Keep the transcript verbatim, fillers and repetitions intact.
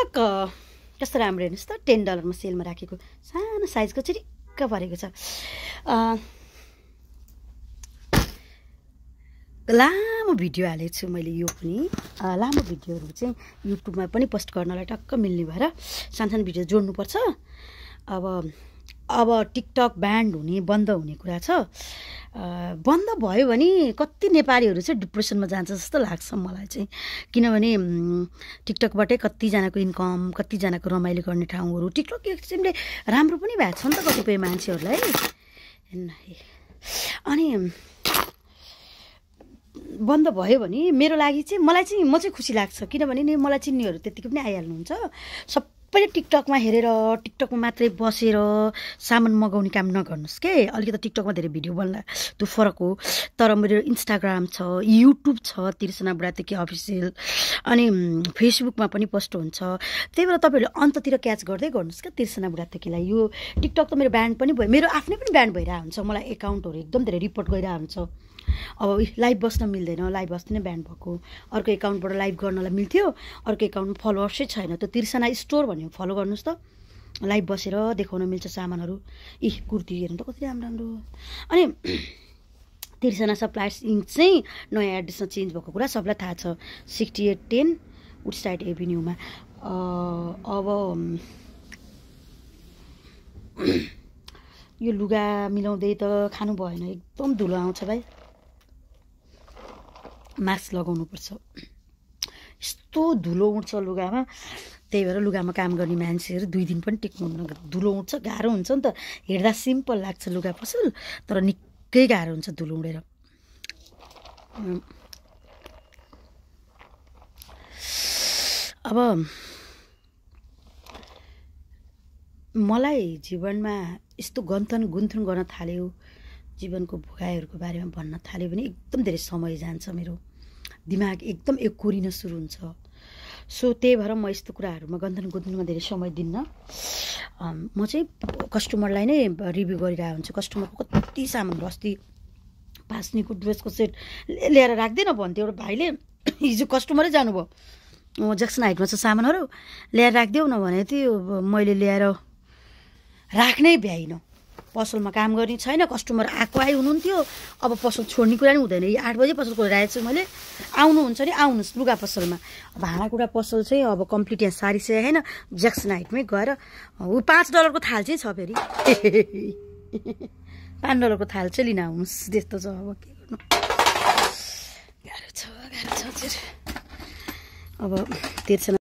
Talk कस्तो राम्रो हेर्नुहोस् त टेन डलरमा सेलमा राखेको सानो साइजको चिरिक्क परेको छ। लामो भिडियो हालेको छु मैले, यो पनि लामो भिडियोहरू चाहिँ युट्युबमा पनि पोस्ट गर्नलाई टक्क मिल्ने भएर सानसानो भिडियो जोड्नुपर्छ। अब अब टिकटक ब्यान्ड हुने बन्द हुने कुरा छ। बन्द भयो भने कति नेपालीहरू चाहिँ डिप्रेसनमा जान्छ जस्तो लाग्छ मलाई चाहिँ, किनभने टिकटकबाटै कतिजनाको इन्कम, कतिजनाको रमाइलो गर्ने ठाउँहरू, टिकटक एक किसिमले राम्रो पनि भएको छ नि त कतिपय मान्छेहरूलाई। अनि बन्द भयो भने मेरो लागि चाहिँ मलाई चाहिँ म चाहिँ खुसी लाग्छ, किनभने नि मलाई चिन्नेहरू त्यतिकै पनि आइहाल्नुहुन्छ। सबैले टिकटकमा हेरेर टिकटकमा मात्रै बसेर सामान मगाउने काम नगर्नुहोस् के। अलिकति टिकटकमा धेरै भिडियो बन्ला त्यो फरक हो, तर मेरो इन्स्टाग्राम छ, युट्युब छ तिर्सना बुढाथोकी अफिसियल, अनि फेसबुकमा पनि पोस्ट हुन्छ। त्यही भएर तपाईँहरूले अन्ततिर क्याच गर्दै गर्नुहोस् क्या तिर्सना बुढाथोकीलाई। यो टिकटक त मेरो ब्यान्ड पनि भयो, मेरो आफ्नै पनि ब्यान्ड भइरहेको हुन्छ, मलाई एकाउन्टहरू एकदम धेरै रिपोर्ट गरिरहेको हुन्छ। अब लाइभ बस्न मिल्दैन, लाइभ बस्दैन ब्यान्ड भएको। अर्को एकाउन्टबाट लाइभ गर्नलाई मिल्थ्यो, अर्को एकाउन्टमा फलोवर्सै छैन। त्यो तिर्सना स्टोर भन्ने फलो गर्नुहोस् त, लाइभ बसेर देखाउन मिल्छ सामानहरू। इ कुर्ती हेर्नु त कति राम्रो राम्रो। अनि तिर्सना सप्लायर्स इन्क चाहिँ नयाँ एड्रेसमा चेन्ज भएको कुरा सबलाई थाहा छ, सिक्सटी एट टेन वुडसाइड एभिन्यूमा। अब यो लुगा मिलाउँदै त खानु भएन, एकदम धुलो आउँछ भाइ, मास्क लगाउनुपर्छ, यस्तो धुलो उठ्छ लुगामा। त्यही भएर लुगामा काम गर्ने मान्छेहरू दुई दिन पनि टिक्नुहुन्न, धुलो उठ्छ, गाह्रो हुन्छ नि त। हेर्दा सिम्पल लाग्छ लुगा पसल, तर निकै गाह्रो हुन्छ धुलो उडेर। अब मलाई जीवनमा यस्तो गन्थन गुन्थन गर्न थाल्यो, जीवनको भोगाइहरूको बारेमा भन्न थाल्यो भने एकदम धेरै समय जान्छ, मेरो दिमाग एकदम एकोरिन सुरु हुन्छ। सो त्यही भएर म यस्तो कुराहरूमा गन्थन गुन्थनमा धेरै समय दिन्न। म चाहिँ कस्टमरलाई नै रिभ्यू गरिरहेको हुन्छु। कस्टमरको कति सामानहरू, अस्ति पास्नीको ड्रेसको सेट ल्याएर राख्दैन भन्थ्यो एउटा भाइले, हिजो कस्टमरै जानुभयो, जक्सन हाइटमा छ सामानहरू ल्याएर राखिदेऊ न भने थियो, मैले ल्याएर राख्नै भ्याइन। पसलमा काम गर्ने छैन, कस्टमर आएको आइ हुनुहुन्थ्यो, अब पसल छोड्ने कुरा नि हुँदैन। यी आठ बजे पसल खोलिरहेको छु मैले, आउनुहुन्छ नि आउनुहोस् लुगा पसलमा। अब भाँडाकुँडा पसल चाहिँ अब कम्प्लिट यहाँ सारिसकेको छैन, ज्याक्सन हाइटमै गएर ऊ पाँच डलरको थाल चाहिँ छ फेरि, पाँच डलरको थाल चाहिँ लिन आउनुहोस्, त्यस्तो छ। अब के गर्नु, गाह्रो छ गाह्रो छ। अब तिर्सना